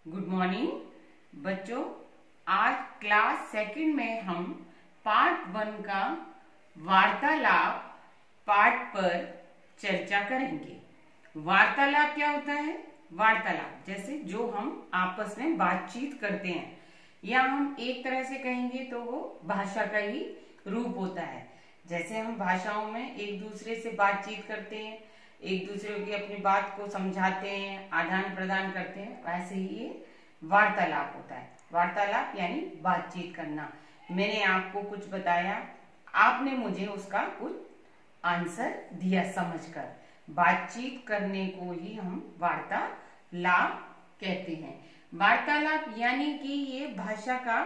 Good morning बच्चों। आज class second में हम पार्ट 1 का वार्तालाप पार्ट पर चर्चा करेंगे। वार्तालाप क्या होता है? वार्तालाप जैसे जो हम आपस में बातचीत करते हैं, या हम एक तरह से कहेंगे तो वो भाषा का ही रूप होता है। जैसे हम भाषाओं में एक दूसरे से बातचीत करते हैं, एक दूसरे की अपनी बात को समझाते हैं, आदान प्रदान करते हैं, वैसे ही ये वार्तालाप होता है। वार्तालाप यानी बातचीत करना। मैंने आपको कुछ बताया, आपने मुझे उसका कुछ आंसर दिया समझकर। बातचीत करने को ही हम वार्तालाप कहते हैं। वार्तालाप यानी कि ये भाषा का,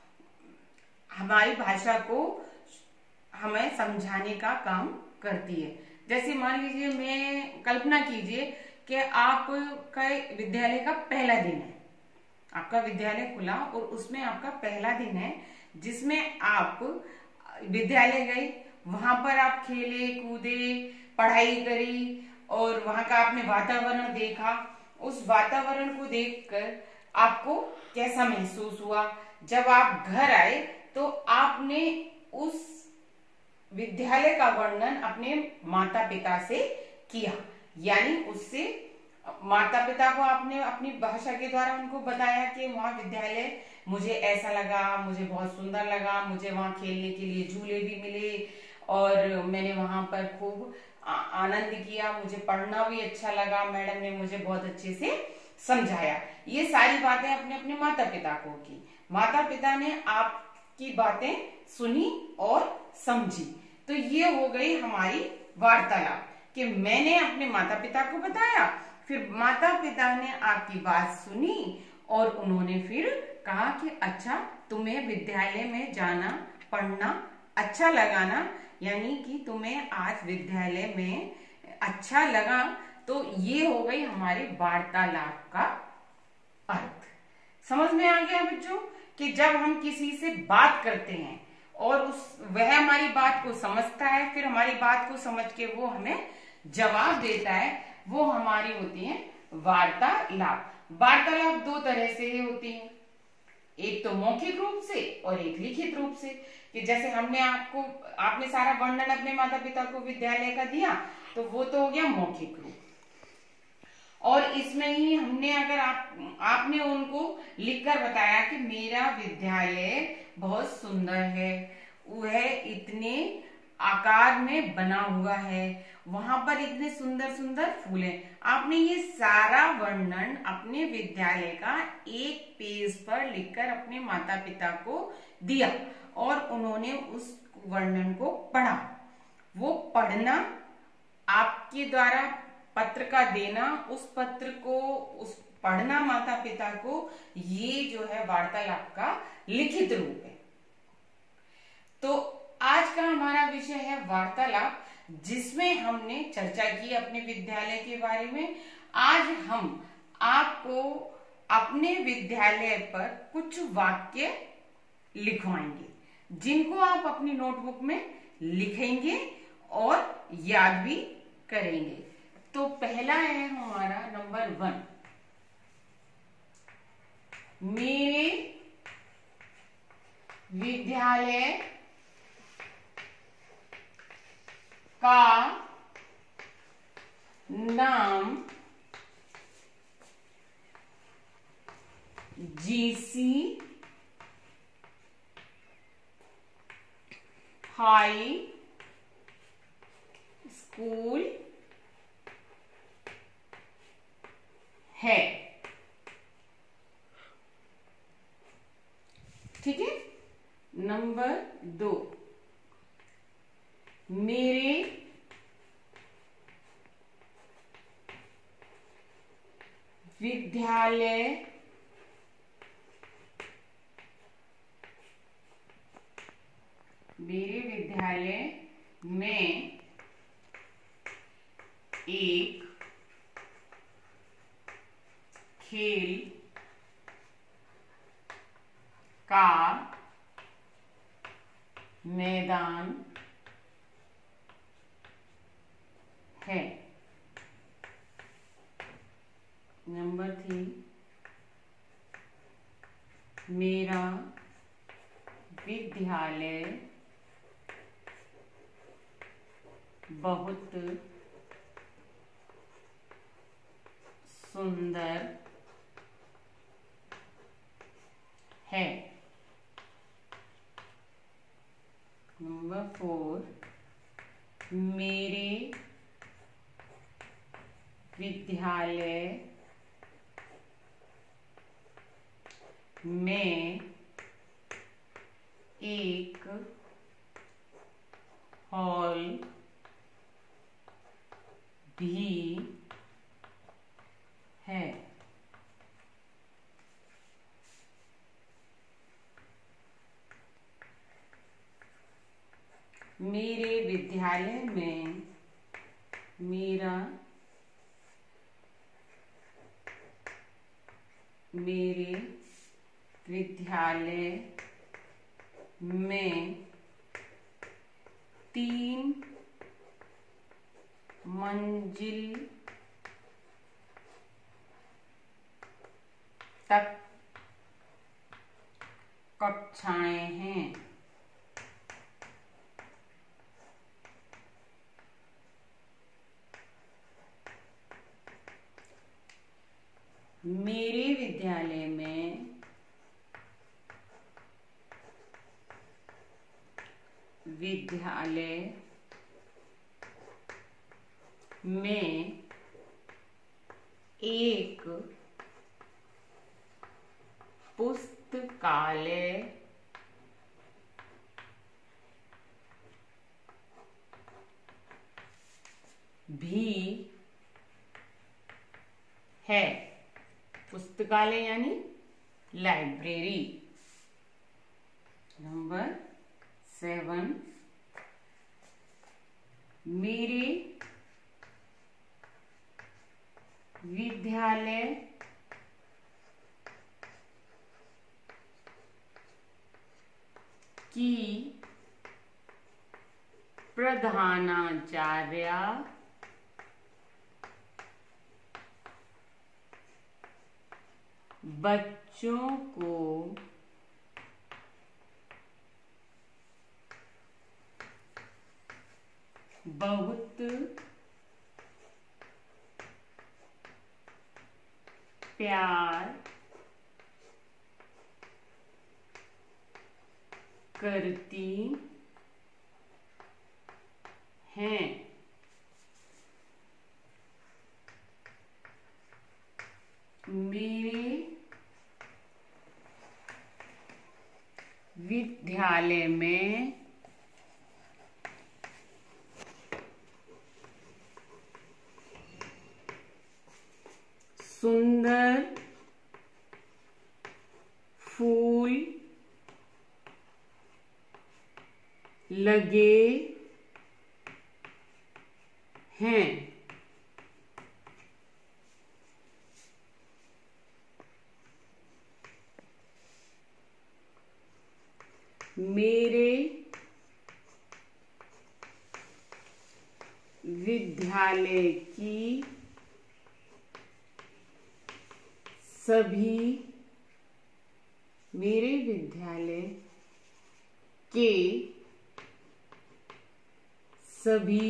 हमारी भाषा को हमें समझाने का काम करती है। जैसे मान लीजिए, मैं कल्पना कीजिए कि आपका विद्यालय का पहला दिन है। आपका विद्यालय खुला और उसमें आपका पहला दिन है, जिसमें आप विद्यालय गए, वहां पर आप खेले कूदे, पढ़ाई करी और वहां का आपने वातावरण देखा। उस वातावरण को देखकर आपको कैसा महसूस हुआ? जब आप घर आए तो आपने उस विद्यालय का वर्णन अपने माता पिता से किया, यानी उससे माता पिता को आपने अपनी भाषा के द्वारा उनको बताया कि वहाँ विद्यालय मुझे ऐसा लगा, मुझे बहुत सुंदर लगा, मुझे वहाँ खेलने के लिए झूले भी मिले और मैंने वहाँ पर खूब आनंद किया, मुझे पढ़ना भी अच्छा लगा, मैडम ने मुझे बहुत अच्छे से समझाया। ये सारी बातें अपने अपने माता पिता को की। माता पिता ने आपकी बातें सुनी और समझी। तो ये हो गई हमारी वार्तालाप कि मैंने अपने माता पिता को बताया, फिर माता पिता ने आपकी बात सुनी और उन्होंने फिर कहा कि अच्छा, तुम्हें विद्यालय में जाना पढ़ना अच्छा लगा ना, यानी कि तुम्हें आज विद्यालय में अच्छा लगा। तो ये हो गई हमारी वार्तालाप का अर्थ। समझ में आ गया बच्चों कि जब हम किसी से बात करते हैं और वह हमारी बात को समझता है, फिर हमारी बात को समझ के वो हमें जवाब देता है, वो हमारी होती है वार्तालाप। वार्तालाप दो तरह से होती है, एक तो मौखिक रूप से और एक लिखित रूप से। कि जैसे आपने सारा वर्णन अपने माता पिता को विद्यालय का दिया, तो वो तो हो गया मौखिक रूप। और इसमें ही हमने अगर आपने उनको लिखकर बताया कि मेरा विद्यालय बहुत सुंदर है, वह इतने आकार में बना हुआ है, वहां पर इतने सुंदर सुंदर फूल हैं। आपने ये सारा वर्णन अपने विद्यालय का एक पेज पर लिखकर अपने माता पिता को दिया और उन्होंने उस वर्णन को पढ़ा। वो पढ़ना, आपके द्वारा पत्र का देना, उस पत्र को उस पढ़ना माता पिता को, ये जो है वार्तालाप का लिखित रूप है। तो आज का हमारा विषय है वार्तालाप, जिसमें हमने चर्चा की अपने विद्यालय के बारे में। आज हम आपको अपने विद्यालय पर कुछ वाक्य लिखवाएंगे, जिनको आप अपनी नोटबुक में लिखेंगे और याद भी करेंगे। तो पहला है हमारा नंबर 1, मेरे विद्यालय का नाम जीसी हाई स्कूल है। ठीक है। नंबर 2, मेरे विद्यालय में एक खेल का मैदान है। नंबर 3, मेरा विद्यालय बहुत सुंदर है। नंबर 4, मेरे विद्यालय में एक हॉल भी है। मेरे विद्यालय में मेरे विद्यालय में 3 मंजिल तक कक्षाएं हैं। मेरे विद्यालय में एक पुस्तकालय भी है। पुस्तकालय यानी लाइब्रेरी। नंबर 7, मेरे विद्यालय की प्रधानाचार्य बच्चों को बहुत प्यार करती हैं। मेरे विद्यालय में सुंदर फूल लगे हैं। मेरे विद्यालय की मेरे विद्यालय के सभी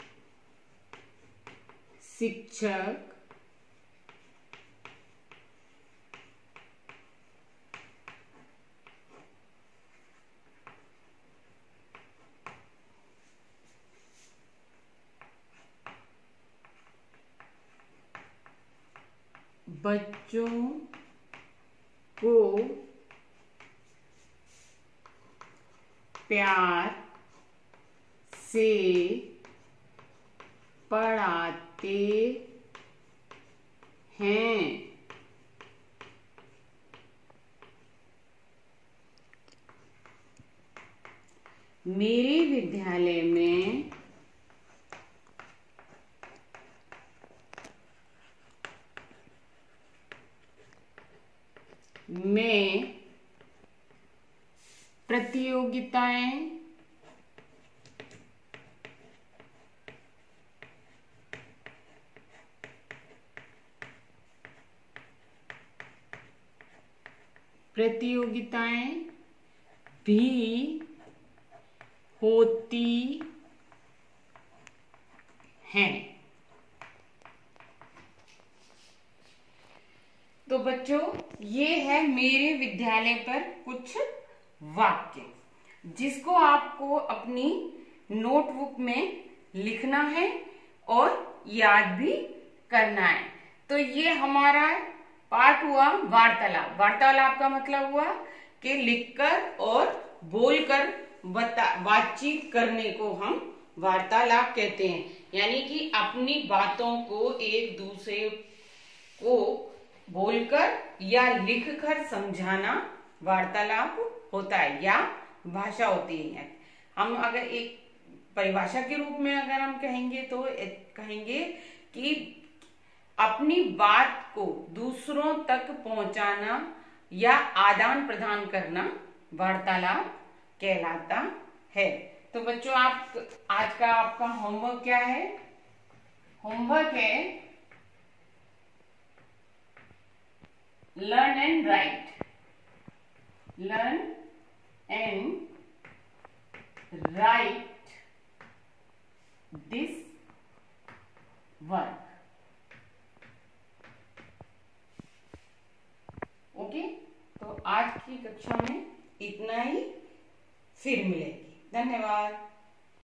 शिक्षक बच्चों को प्यार से पढ़ाते हैं। मेरे विद्यालय में प्रतियोगिताएं प्रतियोगिताएं भी होती हैं। तो बच्चों, ये है मेरे विद्यालय पर कुछ वाक्य, जिसको आपको अपनी नोटबुक में लिखना है और याद भी करना है। तो ये हमारा पार्ट हुआ वार्तालाप। वार्तालाप का मतलब हुआ कि लिखकर और बोलकर बातचीत करने को हम वार्तालाप कहते हैं। यानी कि अपनी बातों को एक दूसरे को बोलकर या लिखकर समझाना वार्तालाप होता है या भाषा होती है। हम अगर एक परिभाषा के रूप में अगर हम कहेंगे तो कहेंगे कि अपनी बात को दूसरों तक पहुंचाना या आदान प्रदान करना वार्तालाप कहलाता है। तो बच्चों, आज का आपका होमवर्क क्या है? होमवर्क है learn and write. Learn and write this work. Okay, तो आज की कक्षा में इतना ही, फिर मिलेंगे। धन्यवाद।